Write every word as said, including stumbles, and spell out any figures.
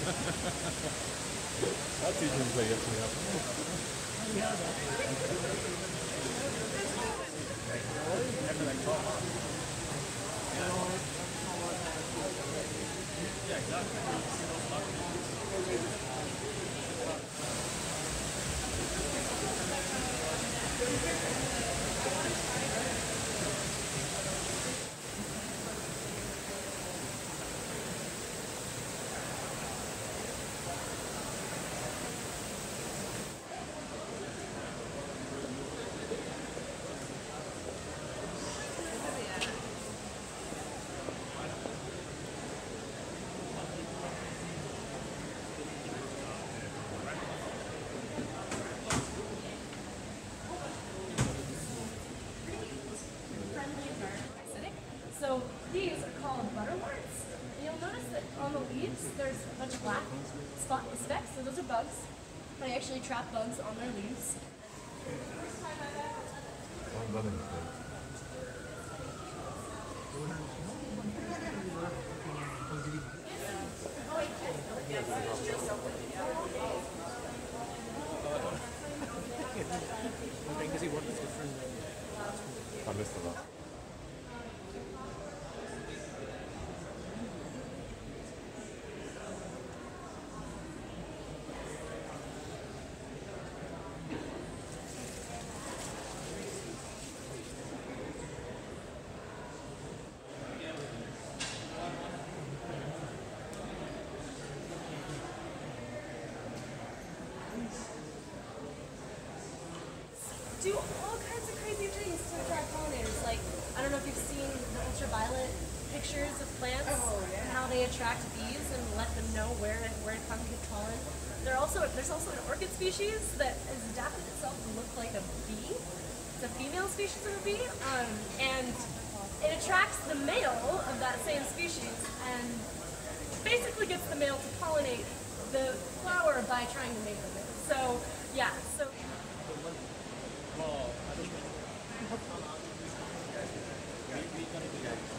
I'll teach him to play yes yeah, So these are called butterworts. And you'll notice that on the leaves there's a bunch of black spot specks, so those are bugs. I actually trap bugs on their leaves. I missed a lot. Do all kinds of crazy things to attract pollinators. Like, I don't know if you've seen the ultraviolet pictures of plants oh, yeah. and how they attract bees and let them know where to, where to come to get pollen. There also, there's also an orchid species that has adapted itself to look like a bee. It's a female species of a bee, um, and it attracts the male of that same species and basically gets the male to pollinate the flower by trying to mate with it. So, yeah, so... Well, I don't know.